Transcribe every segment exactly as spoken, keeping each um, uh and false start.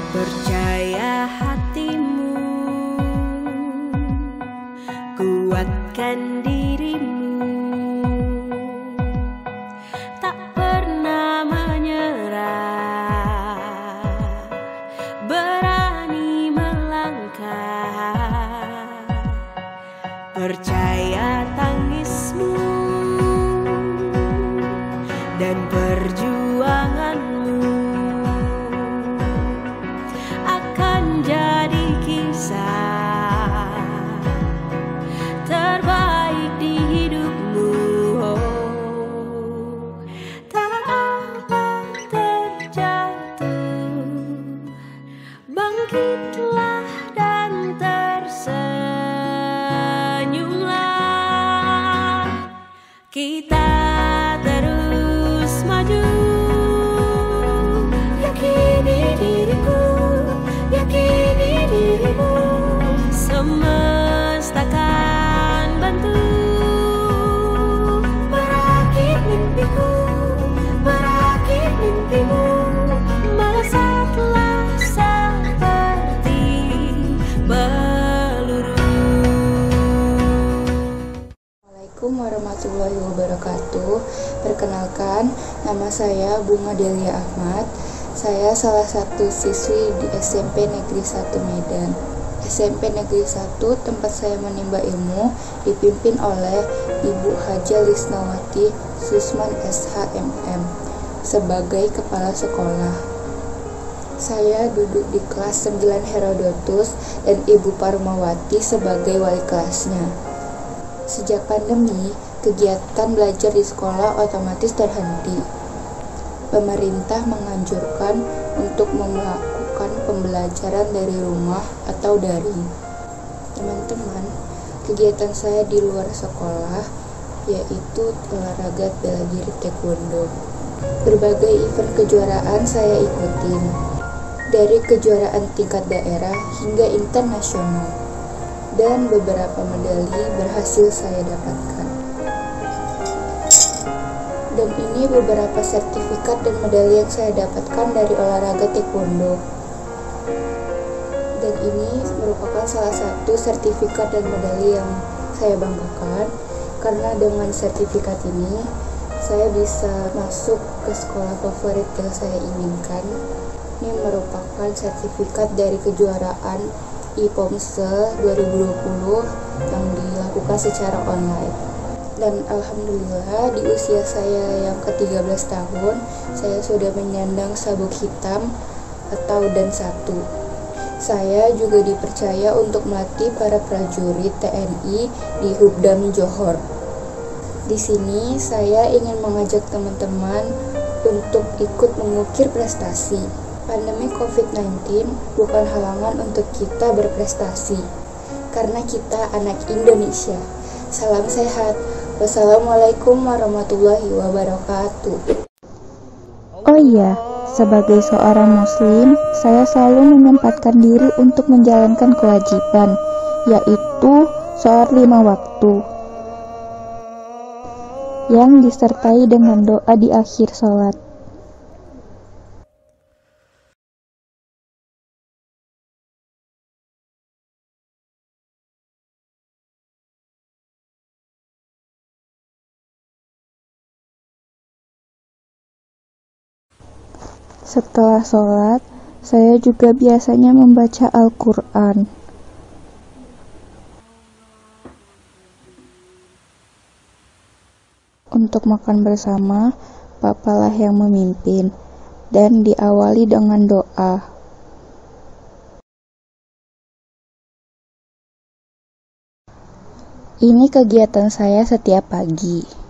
Percaya hatimu, kuatkan dirimu, tak pernah menyerah, berani melangkah. Percaya tangismu dan perjuanganmu akan jadi kisah terbaik di hidupmu. Oh, tak apa terjatuh, bangkitlah dan tersenyumlah. Kita terus maju, yakini diriku, yakini dirimu, semesta akan bantu merakit mimpiku, merakit mimpimu, melesatlah seperti peluru. Assalamualaikum warahmatullahi wabarakatuh. Perkenalkan, nama saya Bunga Delia Ahmad. Saya salah satu siswi di S M P Negeri satu Medan. S M P Negeri satu tempat saya menimba ilmu dipimpin oleh Ibu Haja Lisnawati Susman S H M M sebagai kepala sekolah. Saya duduk di kelas sembilan Herodotus dan Ibu Parmawati sebagai wali kelasnya. Sejak pandemi, kegiatan belajar di sekolah otomatis terhenti. Pemerintah menganjurkan untuk melakukan pembelajaran dari rumah atau daring. Teman-teman, kegiatan saya di luar sekolah yaitu olahraga bela diri taekwondo. Berbagai event kejuaraan saya ikutin, dari kejuaraan tingkat daerah hingga internasional, dan beberapa medali berhasil saya dapatkan. Dan ini beberapa sertifikat dan medali yang saya dapatkan dari olahraga taekwondo. Dan ini merupakan salah satu sertifikat dan medali yang saya banggakan, karena dengan sertifikat ini saya bisa masuk ke sekolah favorit yang saya inginkan. Ini merupakan sertifikat dari kejuaraan I P O M S E dua ribu dua puluh yang dilakukan secara online. Dan alhamdulillah di usia saya yang ke tiga belas tahun, saya sudah menyandang sabuk hitam atau dan satu. Saya juga dipercaya untuk melatih para prajurit T N I di Hubdam Johor. Di sini saya ingin mengajak teman-teman untuk ikut mengukir prestasi. Pandemi covid sembilan belas bukan halangan untuk kita berprestasi, karena kita anak Indonesia. Salam sehat. Wassalamualaikum warahmatullahi wabarakatuh. Oh iya, sebagai seorang muslim, saya selalu menyempatkan diri untuk menjalankan kewajiban, yaitu sholat lima waktu, yang disertai dengan doa di akhir sholat. Setelah sholat, saya juga biasanya membaca Al-Quran. Untuk makan bersama, papalah yang memimpin, dan diawali dengan doa. Ini kegiatan saya setiap pagi.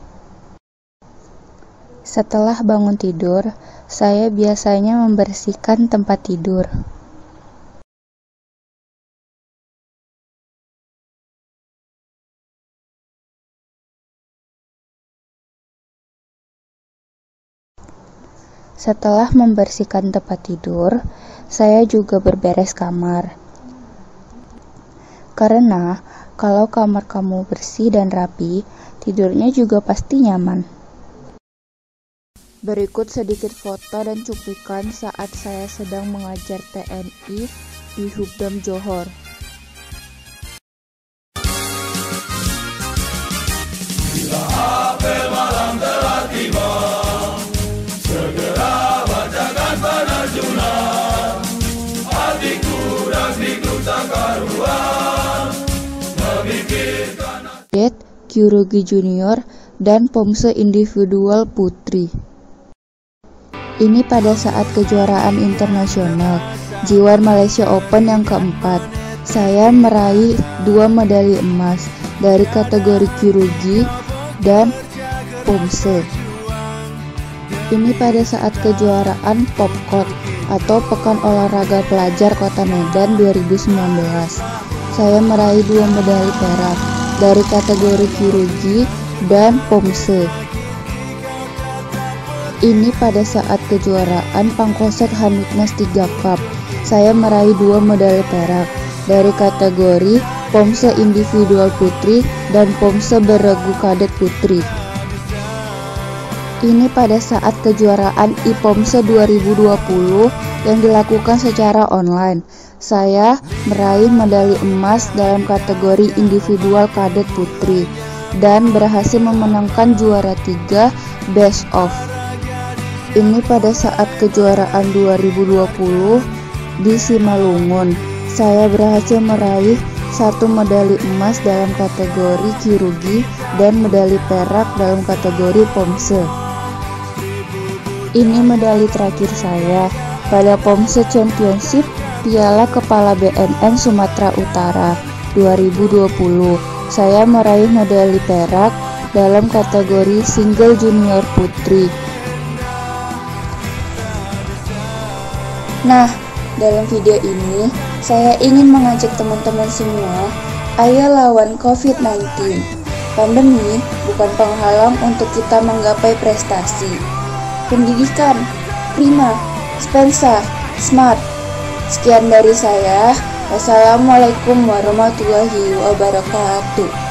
Setelah bangun tidur, saya biasanya membersihkan tempat tidur. Setelah membersihkan tempat tidur, saya juga berberes kamar. Karena kalau kamar kamu bersih dan rapi, tidurnya juga pasti nyaman. Berikut sedikit foto dan cuplikan saat saya sedang mengajar T N I di Hubdam Johor. Bila apel malam telah tiba, segera bacakan penerjunan. Hatiku ras-diku tak karuan, memikirkan Cadet, Kyurugi Junior, dan Pomse individual putri. Ini pada saat kejuaraan internasional G satu Malaysia Open yang keempat. Saya meraih dua medali emas dari kategori Kyurugi dan Pomse. Ini pada saat kejuaraan Popkot atau Pekan Olahraga Pelajar Kota Medan dua ribu sembilan belas. Saya meraih dua medali perak dari kategori Kyurugi dan Pomse. Ini pada saat kejuaraan Pangkosek Hanutnas tiga Cup. Saya meraih dua medali perak dari kategori Pomse individual putri dan Pomse beregu kadet putri. Ini pada saat kejuaraan I Pomse dua ribu dua puluh yang dilakukan secara online. Saya meraih medali emas dalam kategori individual kadet putri dan berhasil memenangkan juara tiga Best of. Ini pada saat kejuaraan dua ribu dua puluh di Simalungun. Saya berhasil meraih satu medali emas dalam kategori Kyurugi dan medali perak dalam kategori Pomse. Ini medali terakhir saya pada Pomse Championship Piala Kepala B N N Sumatera Utara dua ribu dua puluh. Saya meraih medali perak dalam kategori single junior putri. Nah, dalam video ini saya ingin mengajak teman-teman semua, ayo lawan covid sembilan belas. Pandemi bukan penghalang untuk kita menggapai prestasi. Pendidikan, prima, Spensa, smart. Sekian dari saya. Wassalamualaikum warahmatullahi wabarakatuh.